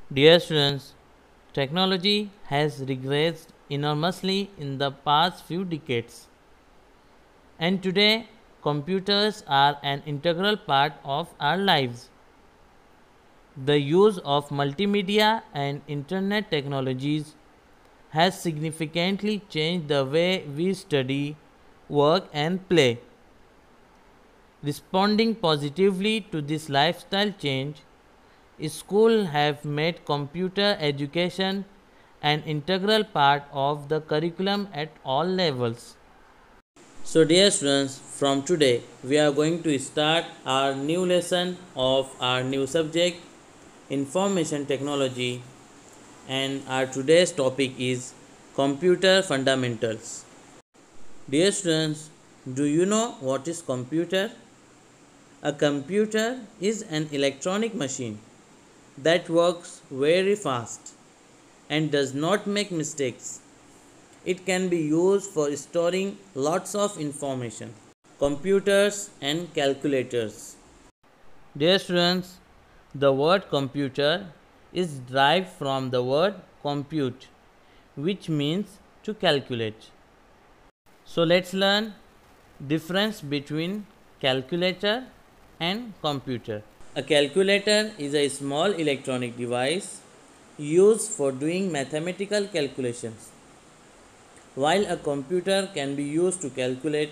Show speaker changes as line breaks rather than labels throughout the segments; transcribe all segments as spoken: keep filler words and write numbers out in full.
Dear students, technology has regressed enormously in the past few decades, and today computers are an integral part of our lives. The use of multimedia and internet technologies has significantly changed the way we study, work, and play. Responding positively to this lifestyle change, schools have made computer education an integral part of the curriculum at all levels. So, dear students, from today we are going to start our new lesson of our new subject, Information Technology, and our today's topic is Computer Fundamentals. Dear students, do you know what is computer? A computer is an electronic machine that works very fast and does not make mistakes. It can be used for storing lots of information. Computers and calculators. Dear students, the word computer is derived from the word compute, which means to calculate. So let's learn difference between calculator and computer. A calculator is a small electronic device used for doing mathematical calculations, while a computer can be used to calculate,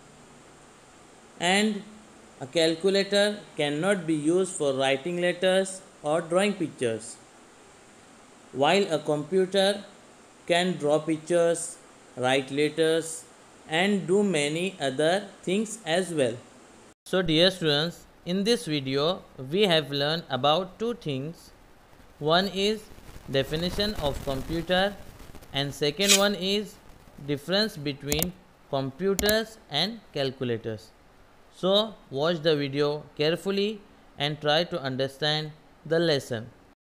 and a calculator cannot be used for writing letters or drawing pictures, while a computer can draw pictures, write letters, and do many other things as well. So dear students, in this video we have learned about two things. One is definition of computer and second one is difference between computers and calculators. So watch the video carefully and try to understand the lesson.